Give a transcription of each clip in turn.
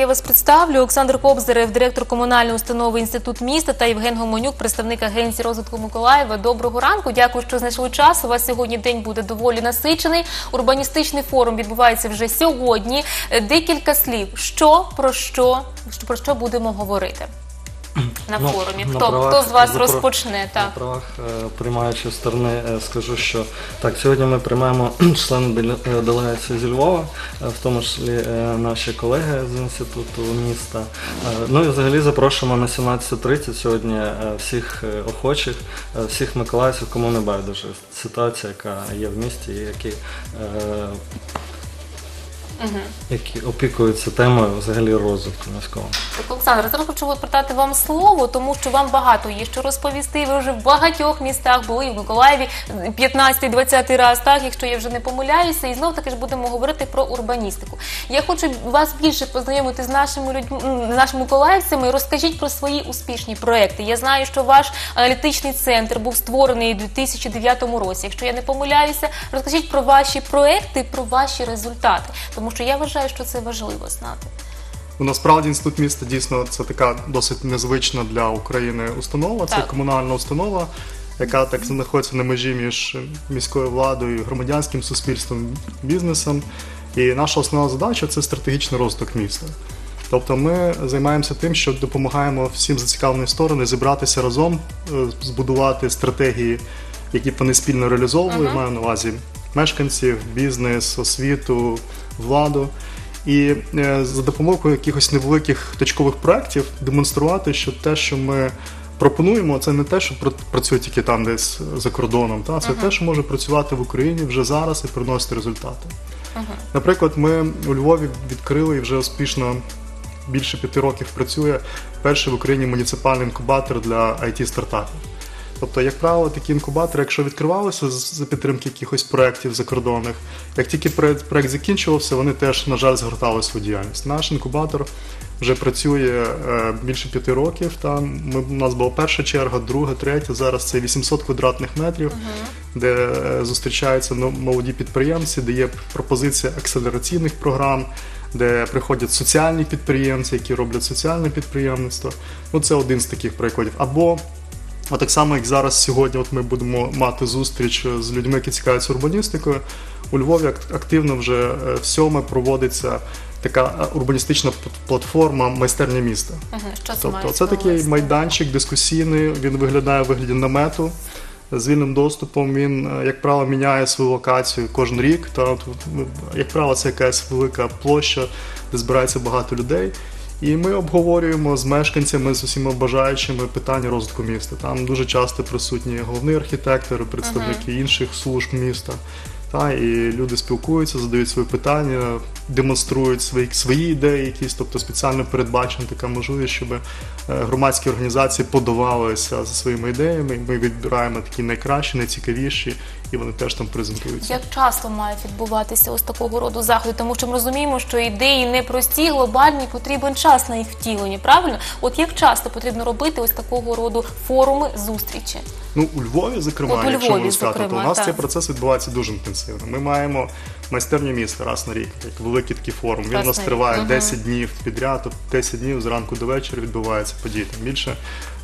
я вас представлю. Олександр Кобзарєв, директор комунальної установи «Інститут міста» та Євген Гомонюк, представник Агенції розвитку Миколаєва. Доброго ранку. Дякую, що знайшли час. У вас сьогодні день буде доволі насичений. Урбаністичний форум відбувається вже сьогодні. Декілька слів. Про що будемо говорити на форумі? Хто з вас розпочне? На правах приймаючої сторони скажу, що так, сьогодні ми приймаємо члени делегації зі Львова, в тому числі наші колеги з Інституту міста. Ну і взагалі запрошуємо на 17:30 сьогодні всіх охочих, всіх миколаївців, кому не байдуже ситуація, яка є в місті, і які опікуються темою взагалі розвитку міського. Так, Олександр, зараз хочу передати вам слово, тому що вам багато є що розповісти. Ви вже в багатьох містах були, в Миколаєві 15-20 раз, так, якщо я вже не помиляюся, і знов таки ж будемо говорити про урбаністику. Я хочу вас більше познайомити з нашими миколаївцями. Розкажіть про свої успішні проекти. Я знаю, що ваш аналітичний центр був створений у 2009 році. Якщо я не помиляюся, розкажіть про ваші проекти, про ваші результати. Тому що я вважаю, що це важливо знати. Насправді Інститут міста дійсно це така досить незвична для України установа. Це комунальна установа, яка так знаходиться на межі між міською владою, громадянським суспільством, бізнесом. І наша основна задача – це стратегічний розвиток міста. Тобто ми займаємося тим, що допомагаємо всім зацікавленим сторонам зібратися разом, збудувати стратегії, які б вони спільно реалізовували, маю на увазі мешканців, бізнес, освіту, владу. І за допомогою якихось невеликих точкових проєктів демонструвати, що те, що ми пропонуємо, це не те, що працює тільки там десь за кордоном, це те, що може працювати в Україні вже зараз і приносити результати. Наприклад, ми у Львові відкрили і вже успішно більше 5 років працює перший в Україні муніципальний інкубатор для IT-стартапів. Тобто, як правило, такі інкубатори, якщо відкривалися за підтримки якихось проєктів закордонних, як тільки проєкт закінчувався, вони теж, на жаль, згортали свою діяльність. Наш інкубатор вже працює більше 5 років. У нас була перша черга, друга, третя, зараз це 800 квадратних метрів, де зустрічаються молоді підприємці, де є пропозиція акселераційних програм, де приходять соціальні підприємці, які роблять соціальне підприємництво. Це один з таких прикладів. Або так само, як зараз сьогодні ми будемо мати зустріч з людьми, які цікавляться урбаністикою, у Львові активно вже всьоме проводиться така урбаністична платформа «Майстерня міста». Тобто це такий майданчик дискусійний, він виглядає в вигляді намету з вільним доступом, він, як правило, міняє свою локацію кожен рік. Як правило, це якась велика площа, де збирається багато людей. І ми обговорюємо з мешканцями, з усіма бажаючими питання розвитку міста. Там дуже часто присутні головний архітектор, представники інших служб міста. І люди спілкуються, задають свої питання, демонструють свої ідеї якісь, тобто спеціально передбачена така можливість, щоб громадські організації подавалися за своїми ідеями. Ми відбираємо такі найкращі, найцікавіші, і вони теж там презентуються. Як часто мають відбуватися ось такого роду заходи? Тому що ми розуміємо, що ідеї непрості, глобальні, потрібен час на їх втілення, правильно? От як часто потрібно робити ось такого роду форуми, зустрічі? У Львові, зокрема, якщо можна сказати, то у нас цей процес відбувається дуже інтенсивно. Ми маємо майстерню міста раз на рік, як великий такий форум. Він у нас триває 10 днів підряд, тобто 10 днів зранку до вечора відбуваються події. Там більше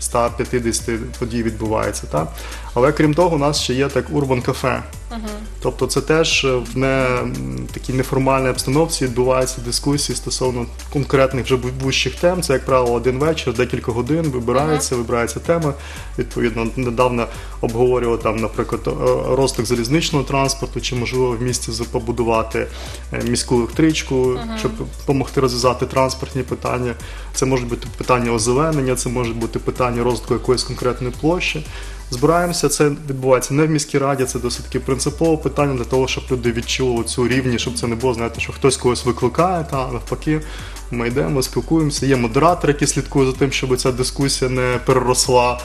150 подій відбувається. Але крім того, у нас ще є так урбан-кафе. Тобто це теж в такій неформальній обстановці відбуваються дискусії стосовно конкретних вже вищих тем. Це, як правило, один вечір, декілька годин, вибирається тема. Відповідно, недавно обговорювали там, наприклад, розвиток залізничного транспорту, чи можливо в місті побудувати міську електричку, щоб допомогти розв'язати транспортні питання. Це можуть бути питання озеленення, це можуть бути питання розвитку якоїсь конкретної площі. Збираємося, це відбувається не в міській раді, це досить таки принципове питання для того, щоб люди відчули цю рівність, щоб це не було, знаєте, що хтось когось викликає, навпаки, ми йдемо, спілкуємося, є модератор, який слідкує за тим, щоб ця дискусія не переросла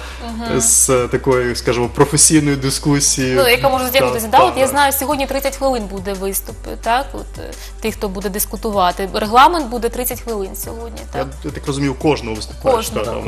з такої, скажімо, професійної дисkusії. Яка може затягнутися. Я знаю, сьогодні 30 хвилин буде виступ, тих, хто буде дискутувати. Регламент буде 30 хвилин сьогодні, так? Я так розумію, кожного виступу.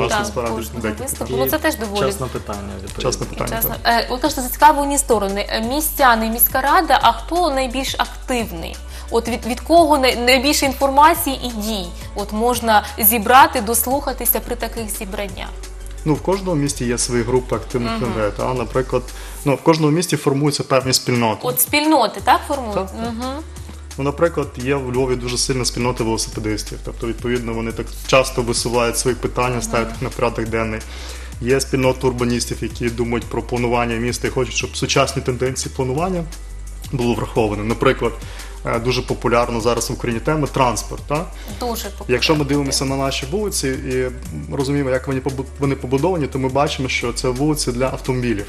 Це теж доволі. Часне питання. Ви кажете, зацікавлені сторони. Містяни, міська рада, а хто найбільш активний От від кого найбільше інформації і дій от можна зібрати, дослухатися при таких зібраннях? Ну, в кожному місті є свої групи активних людей. Та, наприклад, в кожному місті формуються певні спільноти. От спільноти, так, формують? Так. Ну, наприклад, є в Львові дуже сильна спільнота велосипедистів. Тобто, відповідно, вони так часто висувають свої питання, ставлять їх на порядок денний. Є спільнота урбаністів, які думають про планування міста і хочуть, щоб сучасні тенденції планування були враховані. Наприклад, дуже популярна зараз в Україні тема транспорт. Так? Дуже популярно. Якщо ми дивимося на наші вулиці і розуміємо, як вони побудовані, то ми бачимо, що це вулиці для автомобілів.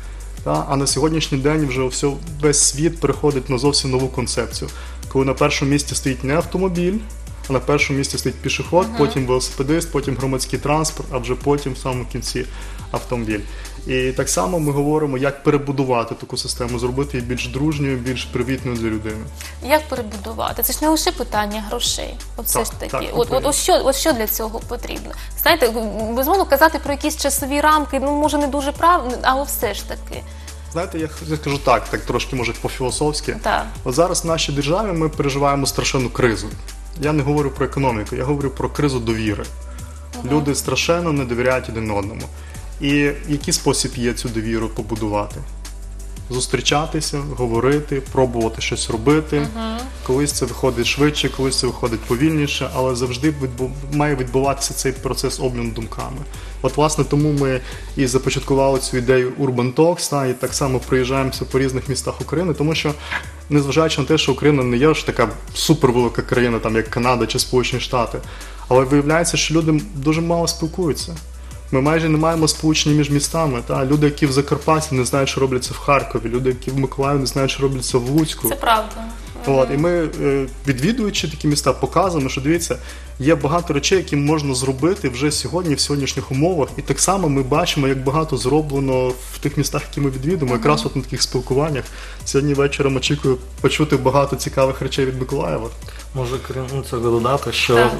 А на сьогоднішній день вже весь світ переходить на зовсім нову концепцію. Коли на першому місці стоїть не автомобіль, а на першому місці стоїть пішохід, потім велосипедист, потім громадський транспорт, а вже потім в самому кінці автомобіль. І так само ми говоримо, як перебудувати таку систему, зробити її більш дружньою, більш привітною для людини. Як перебудувати? Це ж не лише питання грошей. От все ж таки. Так, От що для цього потрібно? Знаєте, безумовно, казати про якісь часові рамки, ну, може, не дуже правильно, але все ж таки. Знаєте, я скажу так трошки, може, по-філософськи. Так. От зараз в нашій державі ми переживаємо страшенну кризу. Я не говорю про економіку, я говорю про кризу довіри. Люди страшенно не довіряють один одному. І який спосіб є цю довіру побудувати? Зустрічатися, говорити, пробувати щось робити. Колись це виходить швидше, колись це виходить повільніше, але завжди має відбуватися цей процес обміну думками. От, власне, тому ми і започаткували цю ідею Urban Talks, і так само приїжджаємося по різних містах України, тому що, незважаючи на те, що Україна не є ж така супервелика країна, там, як Канада чи Сполучені Штати, але виявляється, що люди дуже мало спілкуються. Ми майже не маємо сполучення між містами. Люди, які в Закарпатті, не знають, що робляться в Харкові, люди, які в Миколаєві, не знають, що робляться в Луцьку. Це правда. І ми, відвідуючи такі міста, показуємо, що, дивіться, є багато речей, які можна зробити вже сьогодні, в сьогоднішніх умовах. І так само ми бачимо, як багато зроблено в тих містах, які ми відвідуємо. Якраз от на таких спілкуваннях. Сьогодні вечором очікую почути багато цікавих речей від Миколаєва. Можу крім цього додати, що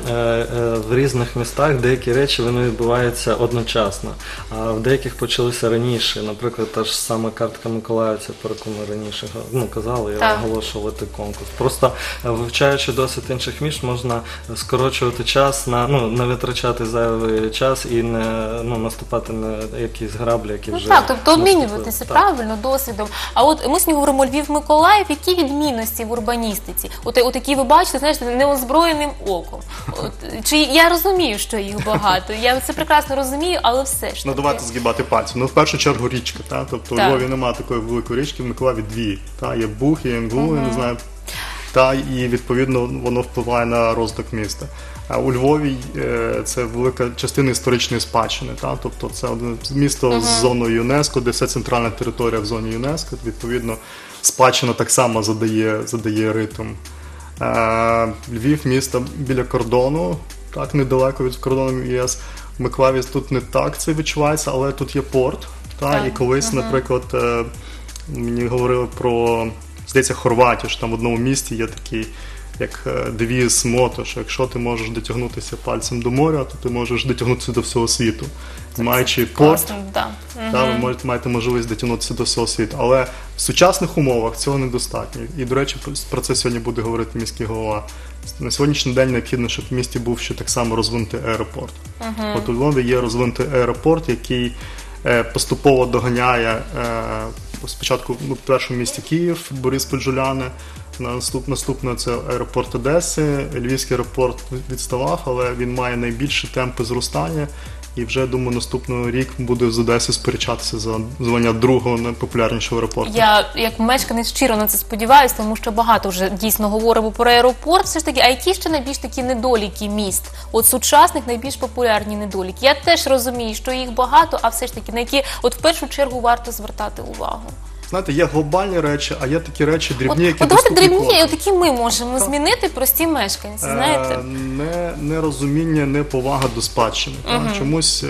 в різних містах деякі речі вони відбуваються одночасно, а в деяких почалися раніше. Наприклад, та ж сама картка Миколаївця, про яку ми раніше казали, і оголошували конкурс. Просто вивчаючи досвід інших міст, можна скорочувати час, не витрачати зайвий час і не наступати на якісь граблі, які вже тобто обмінюватися правильно досвідом. А от ми сьогодні говоримо Львів-Миколаїв, які відмінності в урбаністиці? От які ви бачите, знаєш, неозброєним оком. Чи я розумію, що їх багато, я це прекрасно розумію, але все ж таки. Давайте згибати пальці. В першу чергу річка, тобто у Львові немає такої великої річки, в Миколаєві дві. Є Буг, є Інгул, я не знаю. І, відповідно, воно впливає на розвиток міста. А у Львові це велика частина історичної спадщини. Тобто це місто з зоною ЮНЕСКО, де вся центральна територія в зоні ЮНЕСКО. Відповідно, спадщина так само задає ритм. Львів – місто біля кордону, недалеко від кордону ЄС. В Миколаєві тут не так це відчувається, але тут є порт. І колись, наприклад, мені говорили про, здається, Хорватію, що там в одному місті є такий, як девіз мото, що якщо ти можеш дотягнутися пальцем до моря, то ти можеш дотягнутися до всього світу. Маючи порт, ви маєте можливість дотягнутися до всього світу. Але в сучасних умовах цього недостатньо. І, до речі, про це сьогодні буде говорити міський голова. На сьогоднішній день необхідно, щоб в місті був ще так само розвинутий аеропорт. От у Львові є розвинутий аеропорт, який поступово доганяє спочатку в першому місті Київ, Бориспіль-Жуляни, наступно це аеропорт Одеси, Львівський аеропорт відставав, але він має найбільші темпи зростання. І вже, думаю, наступного рік буде з Одеси сперечатися за звання другого найпопулярнішого аеропорту. Я, як мешканець, щиро на це сподіваюся, тому що багато вже дійсно говоримо про аеропорт. Все ж таки, а які ще найбільш такі недоліки міст? От сучасних найбільш популярні недоліки. Я теж розумію, що їх багато, а все ж таки, на які в першу чергу варто звертати увагу? Знаєте, є глобальні речі, а є такі речі дрібні, які давайте дрібні, які ми можемо змінити, прості мешканці, знаєте? Нерозуміння, неповага до спадщини. Чомусь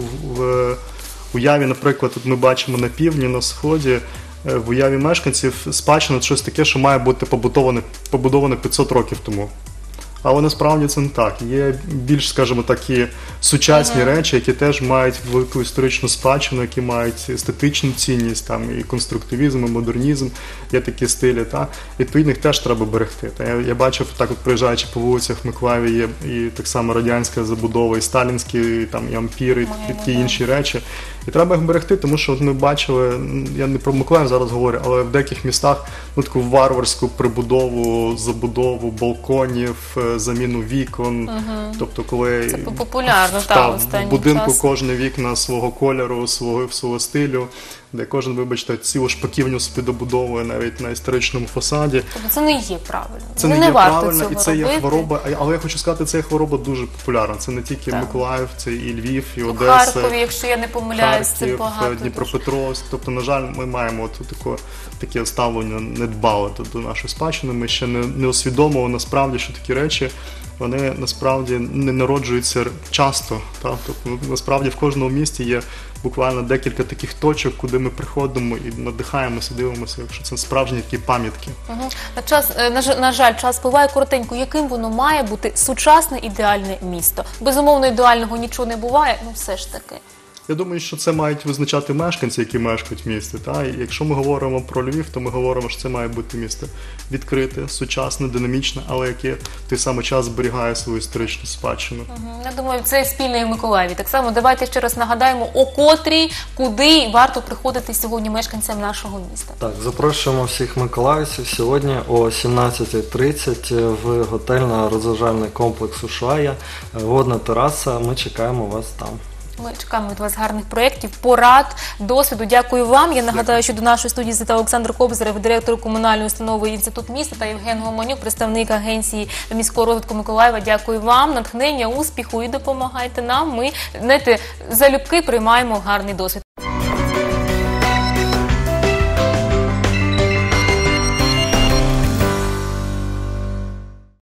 в уяві, наприклад, тут ми бачимо на півдні, на сході, в уяві мешканців спадщина – щось таке, що має бути побудоване 500 років тому. Але насправді це не так. Є більш, скажімо, такі сучасні речі, які теж мають велику історичну спадщину, які мають естетичну цінність, там і конструктивізм, і модернізм, є такі стилі. Та відповідно, їх теж треба берегти. Та я бачив, так от проїжджаючи по вулицях в Миколаєві, є і так само радянська забудова, і сталінські, і там і ампіри, і такі інші речі. І треба їх берегти, тому що от ми бачили, я не про Миколаїв зараз говорю, але в деяких містах таку варварську прибудову, забудову балконів, заміну вікон. Тобто, коли Це популярно, в останнім будинку часом. кожне вікна свого кольору, свого стилю, де кожен, вибачте, цілу шпаківню собі добудовує навіть на історичному фасаді. Тобто це не є правильно. Це Ну, не є варто правильно, цього і це є робити. хвороба. Але я хочу сказати, це є хвороба дуже популярна. Це не тільки Так. Миколаїв, це і Львів, і У Одеса. Харкові, якщо я не помиляюсь, це Харків, багато. Дніпропетровськ. Тобто, на жаль, ми маємо таке ставлення недбале до нашої спадщини. Ми ще не усвідомили насправді, що такі речі, вони насправді не народжуються часто. Так? Тобто, насправді в кожному місті є буквально декілька таких точок, куди ми приходимо і надихаємося, дивимося, якщо це справжні такі пам'ятки. Угу. На жаль, час спливає коротенько. Яким воно має бути сучасне ідеальне місто? Безумовно, ідеального нічого не буває, ну все ж таки. Я думаю, що це мають визначати мешканці, які мешкають в місті. Та? І якщо ми говоримо про Львів, то ми говоримо, що це має бути місто відкрите, сучасне, динамічне, але яке в той самий час зберігає свою історичну спадщину. Я думаю, це спільне і в Миколаєві. Так само давайте ще раз нагадаємо, о котрій, куди варто приходити сьогодні мешканцям нашого міста. Так, запрошуємо всіх миколаївців сьогодні о 17:30 в готельно-розважальний комплекс «Ушая», водна тераса. Ми чекаємо вас там. Ми чекаємо від вас гарних проєктів, порад, досвіду. Дякую вам. Я нагадаю, що до нашої студії завітав Олександр Кобзарев, директор комунальної установи «Інститут міста», та Євген Гомонюк, представник агенції міського розвитку Миколаєва. Дякую вам, натхнення, успіху і допомагайте нам. Ми, знаєте, залюбки приймаємо гарний досвід.